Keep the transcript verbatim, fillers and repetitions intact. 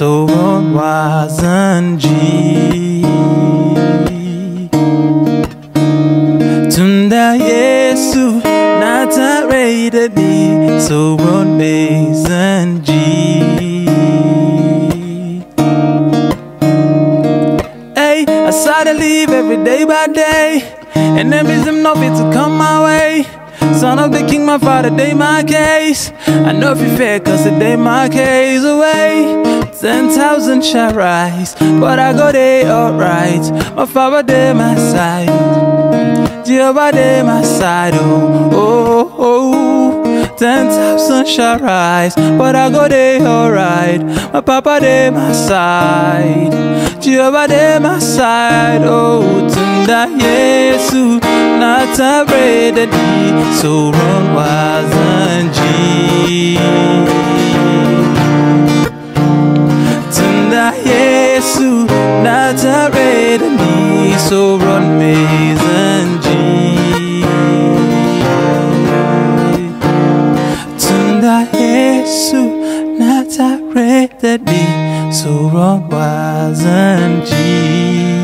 so run wasn't G. Tunda Yesu nata rated me, so run bass and G. Hey, I try to live every day by day, and there is nothing to come my way. Son of the king, my father, they my case. I know if you fair, cause the day my case away. Ten thousand shall rise, but I go there alright. My father, they my side. Jehovah, they my side, oh, oh, oh. Ten thousand shall rise, but I go there alright. My papa, they my side. Jehovah, they my side, oh. Tunda Yesu nata rated me, so run wasn't G. Tunda Yesu nata rated me, so run wasn't G. Tunda Yesu nata rated me, so run wasn't G.